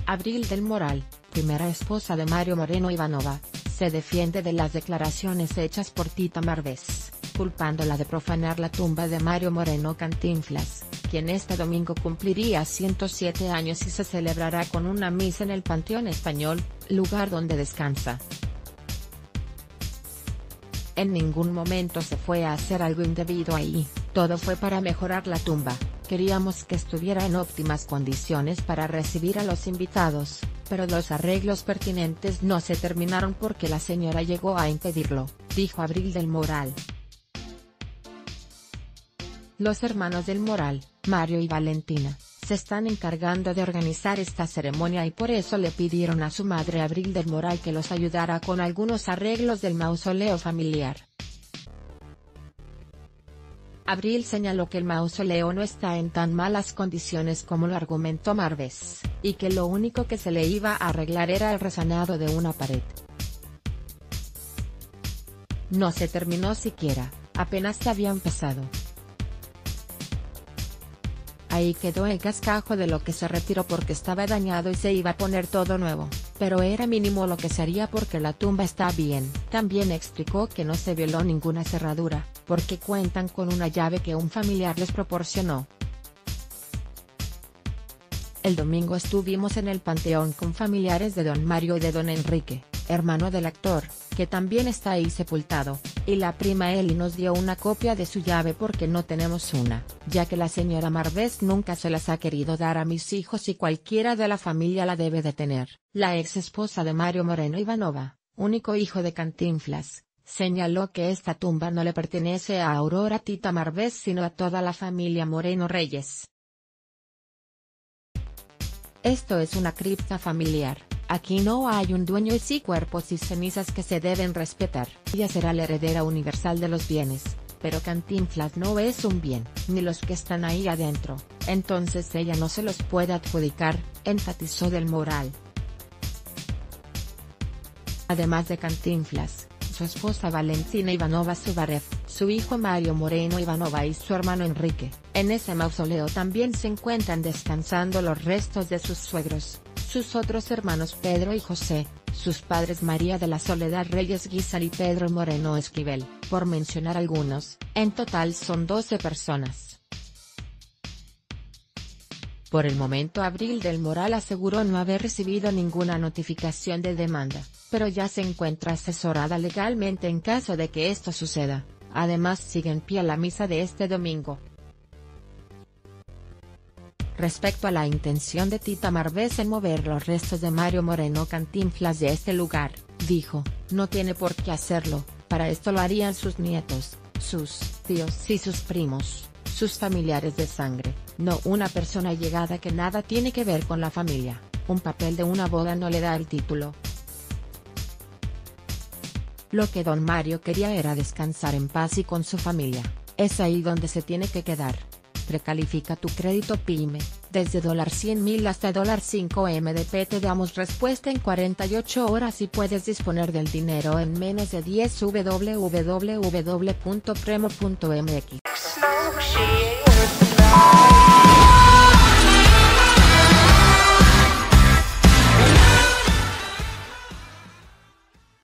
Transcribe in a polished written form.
Abril del Moral, primera esposa de Mario Moreno Ivanova, se defiende de las declaraciones hechas por Tita Marves, culpándola de profanar la tumba de Mario Moreno Cantinflas, quien este domingo cumpliría 107 años y se celebrará con una misa en el Panteón Español, lugar donde descansa. En ningún momento se fue a hacer algo indebido ahí, todo fue para mejorar la tumba. Queríamos que estuviera en óptimas condiciones para recibir a los invitados, pero los arreglos pertinentes no se terminaron porque la señora llegó a impedirlo, dijo Abril del Moral. Los hermanos del Moral, Mario y Valentina, se están encargando de organizar esta ceremonia y por eso le pidieron a su madre Abril del Moral que los ayudara con algunos arreglos del mausoleo familiar. Abril señaló que el mausoleo no está en tan malas condiciones como lo argumentó Marves, y que lo único que se le iba a arreglar era el rezanado de una pared. No se terminó siquiera, apenas se había empezado. Ahí quedó el cascajo de lo que se retiró porque estaba dañado y se iba a poner todo nuevo, pero era mínimo lo que se haría porque la tumba está bien. También explicó que no se violó ninguna cerradura, porque cuentan con una llave que un familiar les proporcionó. El domingo estuvimos en el panteón con familiares de don Mario y de don Enrique, hermano del actor, que también está ahí sepultado, y la prima Eli nos dio una copia de su llave porque no tenemos una, ya que la señora Marves nunca se las ha querido dar a mis hijos y cualquiera de la familia la debe de tener. La ex esposa de Mario Moreno Ivanova, único hijo de Cantinflas, señaló que esta tumba no le pertenece a Aurora Tita Marves sino a toda la familia Moreno Reyes. Esto es una cripta familiar. Aquí no hay un dueño y sí cuerpos y cenizas que se deben respetar. Ella será la heredera universal de los bienes, pero Cantinflas no es un bien, ni los que están ahí adentro, entonces ella no se los puede adjudicar, enfatizó del Moral. Además de Cantinflas, su esposa Valentina Ivanova Subarev, su hijo Mario Moreno Ivanova y su hermano Enrique. En ese mausoleo también se encuentran descansando los restos de sus suegros, sus otros hermanos Pedro y José, sus padres María de la Soledad Reyes Guizar y Pedro Moreno Esquivel, por mencionar algunos. En total son 12 personas. Por el momento Abril del Moral aseguró no haber recibido ninguna notificación de demanda, pero ya se encuentra asesorada legalmente en caso de que esto suceda. Además sigue en pie la misa de este domingo. Respecto a la intención de Tita Marves en mover los restos de Mario Moreno Cantinflas de este lugar, dijo, no tiene por qué hacerlo, para esto lo harían sus nietos, sus tíos y sus primos, sus familiares de sangre, no una persona allegada que nada tiene que ver con la familia. Un papel de una boda no le da el título. Lo que don Mario quería era descansar en paz y con su familia, es ahí donde se tiene que quedar. Precalifica tu crédito PYME, desde $100,000 hasta $5 MDP te damos respuesta en 48 horas y puedes disponer del dinero en menos de 10 www.premo.mx.